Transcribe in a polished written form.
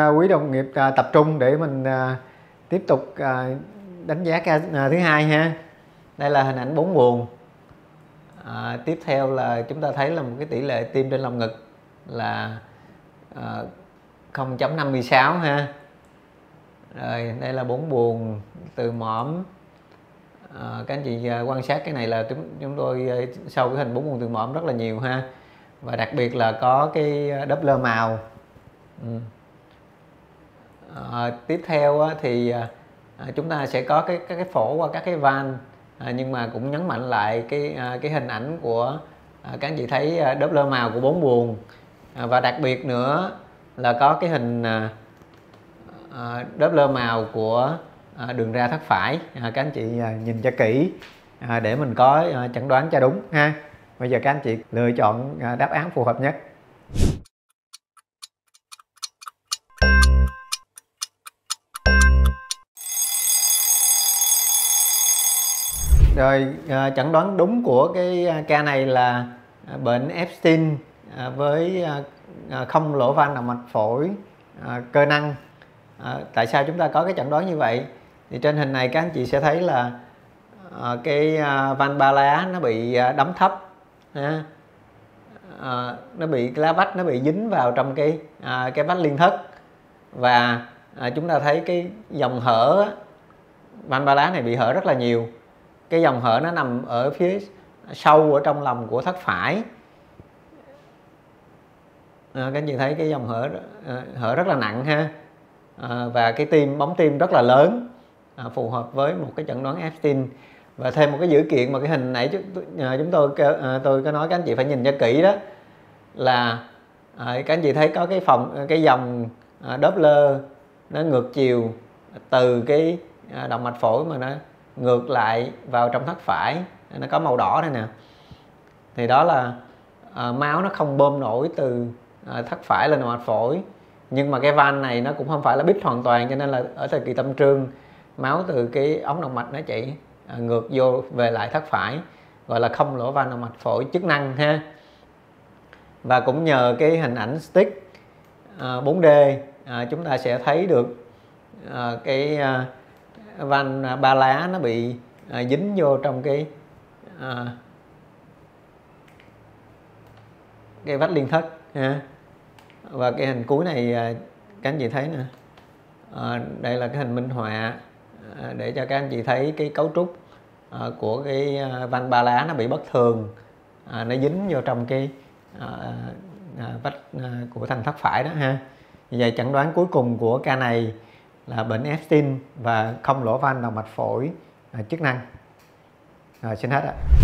quý đồng nghiệp tập trung để mình tiếp tục đánh giá ca thứ hai ha. Đây là hình ảnh 4 buồng. Tiếp theo là chúng ta thấy là một cái tỷ lệ tim trên lồng ngực là 0.56 ha. Rồi đây là 4 buồng từ mõm. Các anh chị quan sát cái này là chúng tôi sau cái hình 4 buồng từ mõm rất là nhiều ha, và đặc biệt là có cái Doppler màu. Tiếp theo thì chúng ta sẽ có cái phổ qua các cái van, nhưng mà cũng nhấn mạnh lại cái hình ảnh của các anh chị thấy Doppler màu của 4 buồng, và đặc biệt nữa là có cái hình Doppler màu của đường ra thất phải. Các anh chị nhìn cho kỹ để mình có chẩn đoán cho đúng ha. Bây giờ các anh chị lựa chọn đáp án phù hợp nhất. Rồi, chẩn đoán đúng của cái ca này là bệnh Epstein với không lỗ van động mạch phổi cơ năng. Tại sao chúng ta có cái chẩn đoán như vậy? Thì trên hình này các anh chị sẽ thấy là cái van ba lá nó bị đóng thấp, nó bị lá vách nó bị dính vào trong cái vách liên thất, và chúng ta thấy cái dòng hở van ba lá này bị hở rất là nhiều. Cái dòng hở nó nằm ở phía sâu ở trong lòng của thất phải. Các anh chị thấy cái dòng hở rất là nặng ha, và cái bóng tim rất là lớn, phù hợp với một cái chẩn đoán Epstein. Và thêm một cái dữ kiện mà cái hình nãy tôi có nói các anh chị phải nhìn cho kỹ, đó là các anh chị thấy có cái dòng Doppler nó ngược chiều từ cái động mạch phổi mà nó ngược lại vào trong thất phải, nó có màu đỏ đây nè. Thì đó là máu nó không bơm nổi từ thất phải lên động mạch phổi, nhưng mà cái van này nó cũng không phải là bít hoàn toàn, cho nên là ở thời kỳ tâm trương máu từ cái ống động mạch nó chảy ngược vô về lại thất phải, gọi là không lỗ van động mạch phổi chức năng ha. Và cũng nhờ cái hình ảnh stick 4D chúng ta sẽ thấy được cái van ba lá nó bị dính vô trong cái vách liên thất ha. Và cái hình cuối này các anh chị thấy nè, đây là cái hình minh họa để cho các anh chị thấy cái cấu trúc của cái van ba lá nó bị bất thường, nó dính vô trong cái vách của thành thất phải đó ha. Vì vậy chẩn đoán cuối cùng của ca này là bệnh Epstein và không lỗ van động mạch phổi chức năng. Xin hết ạ.